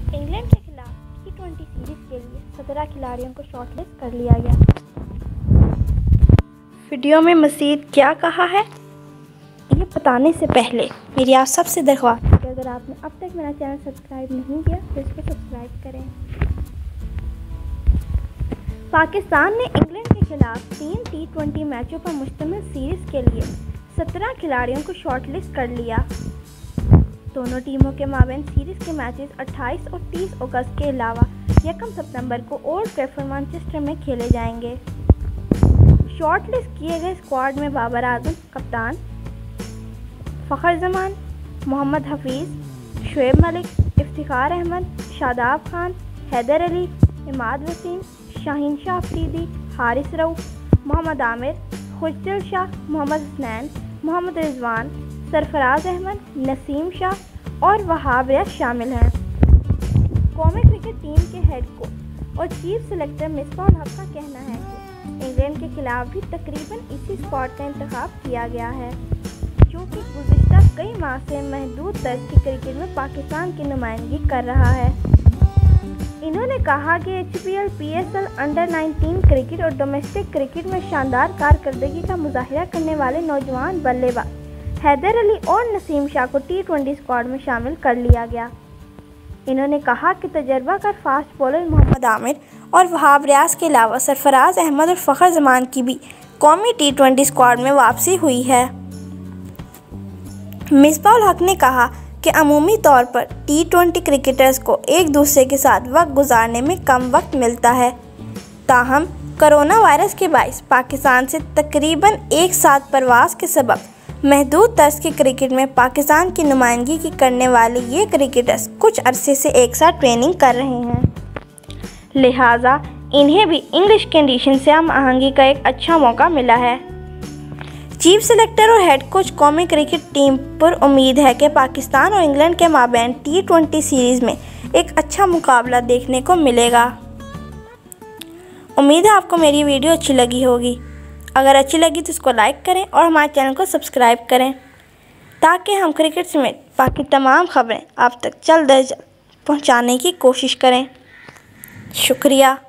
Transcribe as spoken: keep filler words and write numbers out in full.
England के खिलाफ T twenty series के लिए सत्रह खिलाड़ियों को शॉर्टलिस्ट कर लिया गया। वीडियो में मज़ीद क्या कहा है ये बताने से पहले मेरी आप सबसे दरख्वास्त है कि अगर आपने अब तक मेरा चैनल सब्सक्राइब नहीं किया तो इसको सब्सक्राइब करें। पाकिस्तान ने इंग्लैंड के खिलाफ तीन टी ट्वेंटी मैचों पर मुश्तमिल सीरीज़ के लिए सत्रह खिलाड़ियों को शॉर्टलिस्ट कर लिया। दोनों टीमों के माबैन सीरीज़ के मैचेस अट्ठाईस और तीस अगस्त के अलावा यकम सितंबर को ओल्ड ट्रैफर्ड मैनचेस्टर में खेले जाएंगे। शॉर्टलिस्ट किए गए स्क्वाड में बाबर आजम कप्तान, फ़खर जमान, मोहम्मद हफीज़, शुएब मलिक, इफ्तिखार अहमद, शादाब खान, हैदर अली, इमाद वसीम, शाहीन शाह अफरीदी, हारिस रऊफ, मोहम्मद आमिर, खुशदिल शाह, मोहम्मद हसनैन, मोहम्मद रिजवान, सरफराज अहमद, नसीम शाह और वहाब रियाज शामिल हैं। कौमी क्रिकेट टीम के हेड कोच और चीफ सेलेक्टर मिसबाह उल हक का कहना है कि इंग्लैंड के खिलाफ भी तकरीबन इसी स्क्वाड का इंतखाब किया गया है, जो कि गुज़िश्ता कई माह से महदूद दर्ज की क्रिकेट में पाकिस्तान की नुमाइंदगी कर रहा है। इन्होंने कहा कि H P L, P S L, under nineteen cricket और डोमेस्टिक क्रिकेट में शानदार कारकर्दगी का मुजाहिरा करने वाले नौजवान बल्लेबाज हैदर अली और नसीम शाह को टी ट्वेंटी स्क्वाड में शामिल कर लिया गया। इन्होंने कहा कि तजर्बाकार फास्ट बॉलर मोहम्मद आमिर और वहाब रियाज के अलावा सरफराज अहमद और फ़खर जमान की भी कौमी टी ट्वेंटी स्क्वाड में वापसी हुई है। मिसबाह उल हक ने कहा कि अमूमी तौर पर टी ट्वेंटी क्रिकेटर्स को एक दूसरे के साथ वक्त गुजारने में कम वक्त मिलता है, ताहम कोरोना वायरस के बाइस पाकिस्तान से तकरीबन एक साथ प्रवास के सबब महदूद तर्ज के क्रिकेट में पाकिस्तान की नुमाइंदगी की करने वाले ये क्रिकेटर्स कुछ अरसे से एक साथ ट्रेनिंग कर रहे हैं, लिहाजा इन्हें भी इंग्लिश कंडीशन से हम आहंगी का एक अच्छा मौका मिला है। चीफ सेलेक्टर और हेड कोच कौमी क्रिकेट टीम पर उम्मीद है कि पाकिस्तान और इंग्लैंड के माबैन टी ट्वेंटी सीरीज़ में एक अच्छा मुकाबला देखने को मिलेगा। उम्मीद है आपको मेरी वीडियो अच्छी लगी होगी। अगर अच्छी लगी तो इसको लाइक करें और हमारे चैनल को सब्सक्राइब करें, ताकि हम क्रिकेट समेत बाकी तमाम खबरें आप तक जल्द अज जल्द पहुँचाने की कोशिश करें। शुक्रिया।